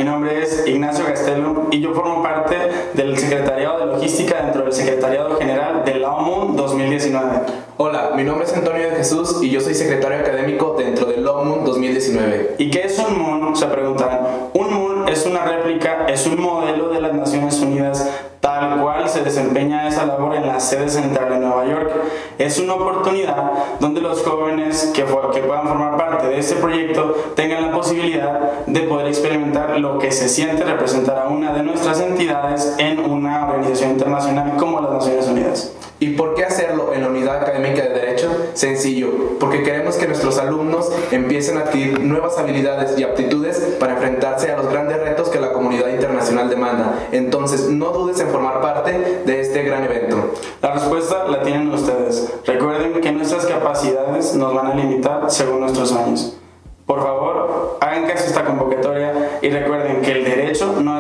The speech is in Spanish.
mi nombre es Ignacio Gastelum y yo formo parte del Secretariado de Logística dentro del Secretariado General de la OMUN 2019. Hola, mi nombre es Antonio de Jesús y yo soy secretario académico dentro del OMUN 2019. ¿Y qué es un MUN? Se preguntarán. Un MUN es una réplica, es un modelo de las Naciones Unidas tal cual se desempeña esa labor en la sede central de Nueva York. Es una oportunidad donde los jóvenes que puedan formar parte de este proyecto tengan la posibilidad de poder experimentar lo que se siente representar a una de nuestras entidades en una organización internacional como las Naciones Unidas. ¿Y por qué hacerlo en la Unidad Académica de Derecho? Sencillo, porque queremos que nuestros alumnos empiecen a adquirir nuevas habilidades y aptitudes para enfrentarse a los grandes retos que la comunidad internacional demanda. Entonces, no dudes en formar parte de este gran evento. La respuesta la tienen ustedes. Recuerden que nuestras capacidades nos van a limitar según nuestros años. Por favor, hagan caso a esta convocatoria y recuerden que el derecho no